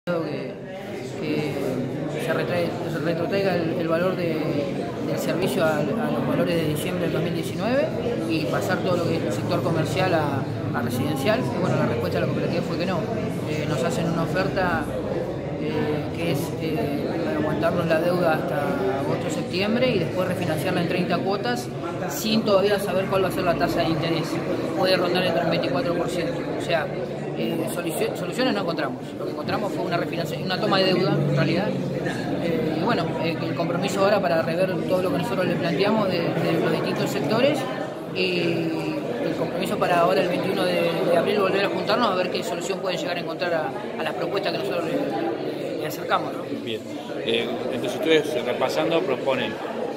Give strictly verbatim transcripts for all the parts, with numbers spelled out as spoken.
Que, que se, retrae, se retrotraiga el, el valor de, del servicio a, a los valores de diciembre del dos mil diecinueve y pasar todo lo que es el sector comercial a, a residencial. Y bueno, la respuesta de la cooperativa fue que no. Eh, nos hacen una oferta eh, que es eh, aguantarnos la deuda hasta agosto o septiembre y después refinanciarla en treinta cuotas sin todavía saber cuál va a ser la tasa de interés. Puede rondar entre el veinticuatro por ciento. O sea, Eh, soluciones no encontramos. Lo que encontramos fue una refinanciación, una toma de deuda en realidad. Eh, y bueno, eh, el compromiso ahora para rever todo lo que nosotros le planteamos de, de los distintos sectores y el compromiso para ahora el veintiuno de, de abril volver a juntarnos a ver qué solución pueden llegar a encontrar a, a las propuestas que nosotros le, le, le acercamos, ¿no? Bien, eh, entonces ustedes repasando proponen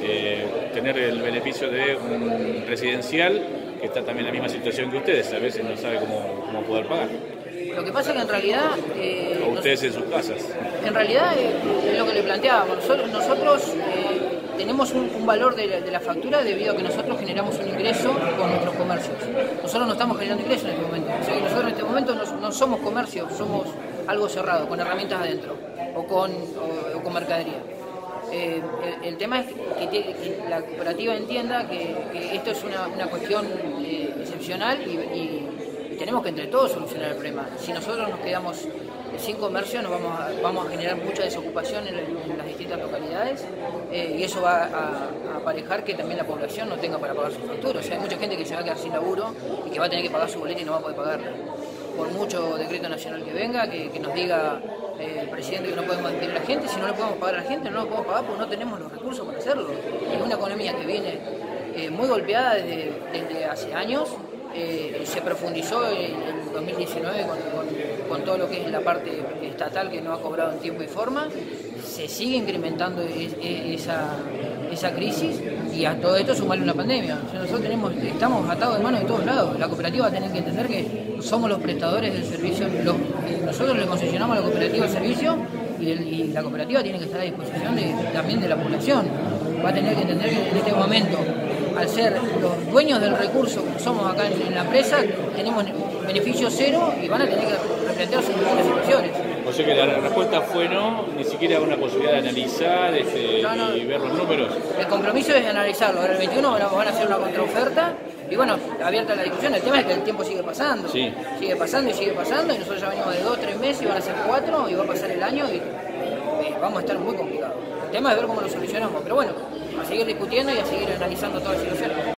eh, tener el beneficio de un residencial que está también en la misma situación que ustedes, a veces no sabe cómo, cómo poder pagar. Lo que pasa es que en realidad... Eh, o ustedes en sus casas. En realidad eh, es lo que le planteábamos. Nosotros, nosotros eh, tenemos un, un valor de la, de la factura debido a que nosotros generamos un ingreso con nuestros comercios. Nosotros no estamos generando ingreso en este momento. O sea, que nosotros en este momento no, no somos comercio, somos algo cerrado, con herramientas adentro o con, o, o con mercadería. Eh, el, el tema es que, que, que la cooperativa entienda que, que esto es una, una cuestión eh, excepcional y, y, y tenemos que entre todos solucionar el problema. Si nosotros nos quedamos sin comercio, nos vamos a, vamos a generar mucha desocupación en, en las distintas localidades eh, y eso va a, a aparejar que también la población no tenga para pagar sus facturas. O sea, hay mucha gente que se va a quedar sin laburo y que va a tener que pagar su boleta y no va a poder pagarla. Por mucho decreto nacional que venga, que, que nos diga eh, el presidente que no podemos despedir a la gente, si no le podemos pagar a la gente, no lo podemos pagar porque no tenemos los recursos para hacerlo. Es una economía que viene eh, muy golpeada desde, desde hace años, eh, se profundizó en, en dos mil diecinueve con, con, con todo lo que es la parte estatal que no ha cobrado en tiempo y forma, se sigue incrementando es, es, esa, esa crisis y a todo esto sumarle una pandemia. O sea, nosotros tenemos, estamos atados de manos de todos lados. La cooperativa va a tener que entender que somos los prestadores del servicio, los, eh, nosotros le concesionamos a la cooperativa el servicio y, el, y la cooperativa tiene que estar a disposición de, también de la población. Va a tener que entender que en este momento, al ser los dueños del recurso que somos acá en, en la empresa, tenemos beneficio cero y van a tener que replantear sus distintas situaciones. O sea que la respuesta fue no, ni siquiera una posibilidad de analizar este, no, no, y ver los números. El compromiso es analizarlo. Ahora el veintiuno van a, van a hacer una contraoferta y bueno, abierta la discusión. El tema es que el tiempo sigue pasando. Sí. Sigue pasando y sigue pasando y nosotros ya venimos de dos, tres meses y van a ser cuatro y va a pasar el año y eh, vamos a estar muy complicados. El tema es ver cómo lo solucionamos. Pero bueno, a seguir discutiendo y a seguir analizando toda la situación.